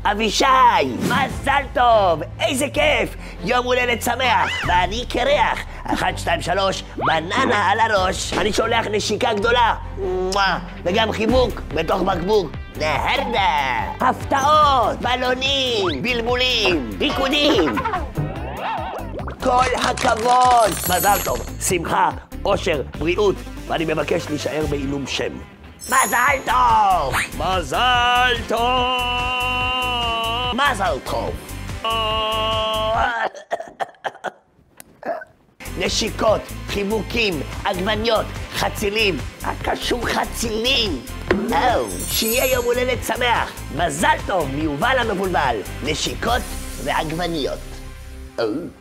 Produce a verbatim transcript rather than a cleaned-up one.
אבישי, מזל טוב, איזה כיף, יום הולדת שמח, ואני קרח. אחת, שתיים, שלוש, בננה על הראש. אני שולח נשיקה גדולה, וגם חיבוק בתוך בקבוק. נהרדה, הפתעות, בלונים, בלבולים, ריקודים. כל הכבוד, מזל טוב, שמחה, אושר, בריאות, ואני מבקש להישאר בעילום שם. מזל טוב! מזל טוב! מזל טוב! נשיקות, חיבוקים, עגבניות, חצילים, הקשור חצילים. או, שיהיה יום הולדת שמח. מזל טוב מיובל המבולבל, נשיקות ועגבניות. או.